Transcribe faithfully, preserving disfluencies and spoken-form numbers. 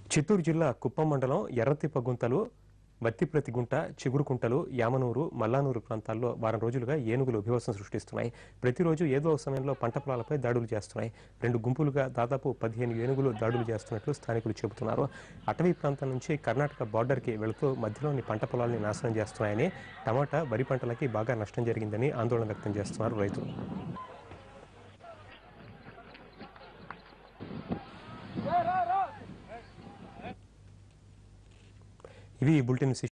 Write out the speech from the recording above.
చిత్తూరు జిల్లా కుప్పం మండలం ఎర్రతిప్ప గుంతలు, వత్తిప్రతి గుంట, చిగురుకుంటలు, యామనూరు, మల్లానూరు ప్రాంతాల్లో వారం రోజులుగా ఏనుగులు బీభత్సం సృష్టిస్తున్నాయి. ప్రతిరోజు ఏదో ఒక సమయంలో పంట పొలాలపై దాడులు చేస్తున్నాయి. రెండు గుంపులుగా దాదాపు పదిహేను ఏనుగులు దాడులు చేస్తున్నట్లు స్థానికులు చెబుతున్నారు. అటవీ ప్రాంతం నుంచి కర్ణాటక బార్డర్కి వెళుతూ మధ్యలోని పంట పొలాల్ని నాశనం చేస్తున్నాయని, టమాటా, వరి పంటలకి బాగా నష్టం జరిగిందని ఆందోళన వ్యక్తం చేస్తున్నారు రైతులు. ఇవి ఈ బులెటిన్